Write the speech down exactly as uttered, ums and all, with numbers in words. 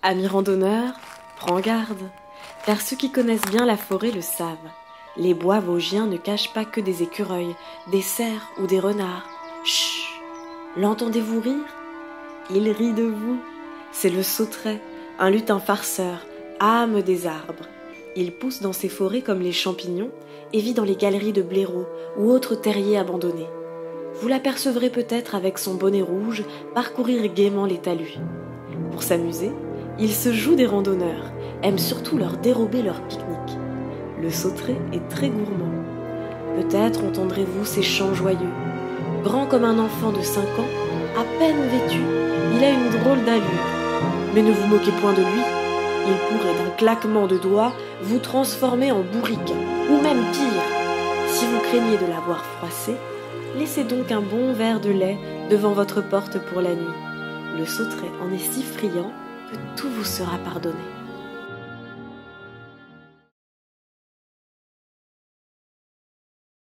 Amis randonneurs, prends garde, car ceux qui connaissent bien la forêt le savent. Les bois vosgiens ne cachent pas que des écureuils, des cerfs ou des renards. Chut! L'entendez-vous rire? Il rit de vous. C'est le sauterelle, un lutin farceur, âme des arbres. Il pousse dans ces forêts comme les champignons et vit dans les galeries de blaireaux ou autres terriers abandonnés. Vous l'apercevrez peut-être avec son bonnet rouge parcourir gaiement les talus. Pour s'amuser, il se joue des randonneurs, aime surtout leur dérober leur pique-nique. Le sauterelle est très gourmand. Peut-être entendrez-vous ses chants joyeux. Grand comme un enfant de cinq ans, à peine vêtu, il a une drôle d'allure. Mais ne vous moquez point de lui, il pourrait d'un claquement de doigts vous transformer en bourrique, ou même pire. Si vous craignez de l'avoir froissé, laissez donc un bon verre de lait devant votre porte pour la nuit. Le sauterelle en est si friand que tout vous sera pardonné.